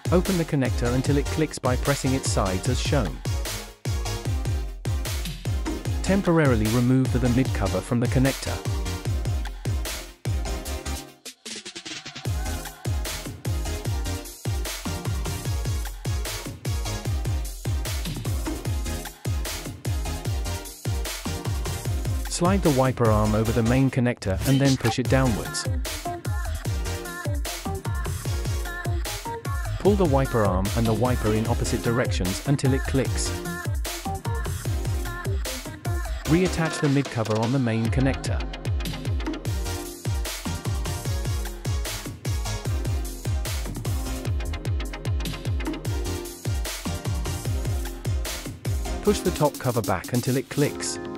Open the connector until it clicks by pressing its sides as shown. Temporarily remove the mid cover from the connector. Slide the wiper arm over the main connector and then push it downwards. Pull the wiper arm and the wiper in opposite directions until it clicks. Reattach the mid cover on the main connector. Push the top cover back until it clicks.